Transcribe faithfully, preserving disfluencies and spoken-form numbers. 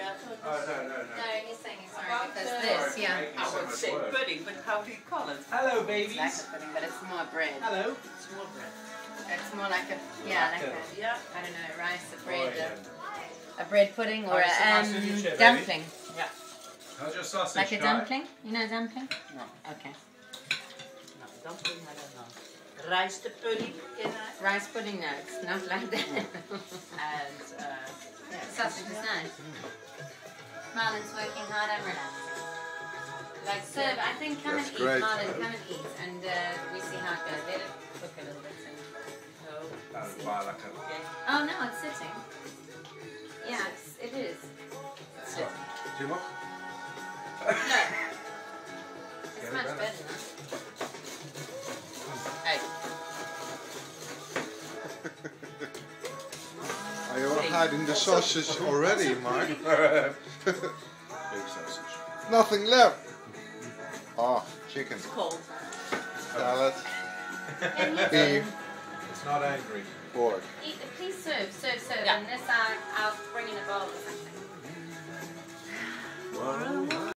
Oh, no, no, no. No, he's saying he's sorry because this, yeah. I would say pudding, but how do you call it? Hello, babies. It's like a pudding, but it's more bread. Hello. It's more bread. It's more like a, yeah, like a, yeah. I don't know, rice, a bread, Oh, yeah. a, a bread pudding or How's the a um, sausage, baby? dumpling. Yeah. How's your sausage, Like a guy? dumpling? You know a dumpling? No. Okay. No, dumpling, I don't know. Rice the pudding, can I? Rice pudding, no, it's not like that. And, uh, yeah. Sausage is nice. Marlon's working hard, I'm relaxed. Like, serve, I think come That's and great. eat, Marlon, come and eat, and uh, we see how it goes. Let it cook a little bit. And No. Oh, wow, like a... Okay. oh no, it's sitting. Yeah, it's, it is. It's sitting. Too much? No. It's Get it much better. better now. Hey. Are you hiding the sausage already, Mark? Big sausage. Nothing left. Oh, chicken. It's cold. Salad. Can you Beef. It's not angry. Pork. eat, please serve, serve, serve. Yeah. And this I,